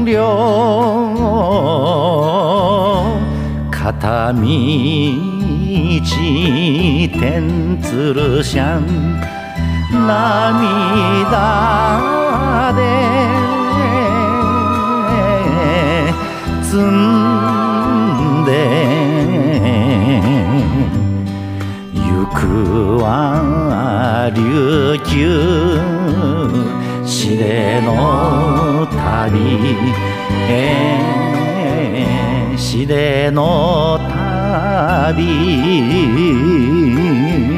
片道天鶴シャン涙で積んでゆくは琉球シレの旅シレの旅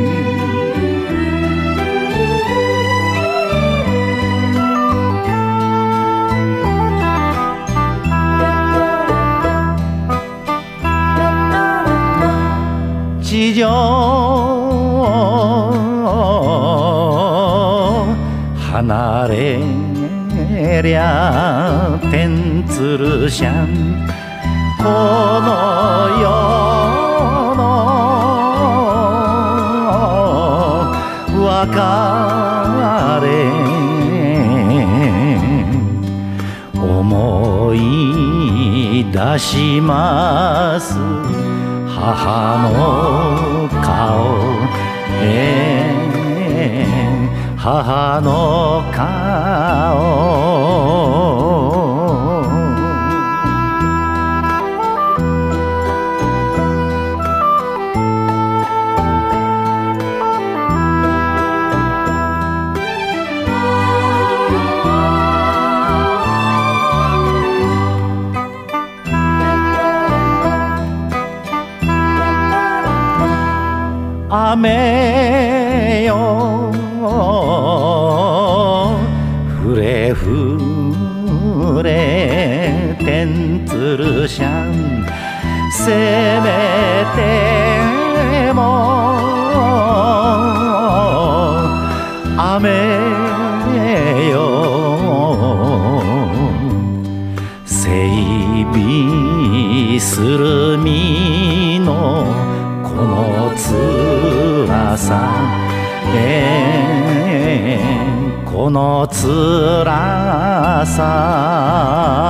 地上離れりゃ天鶴シャンこの世の別れ思い出します母の顔母の顔雨よふれふれ天鶴シャンせめても雨よ整備する身のこの辛さこの辛さ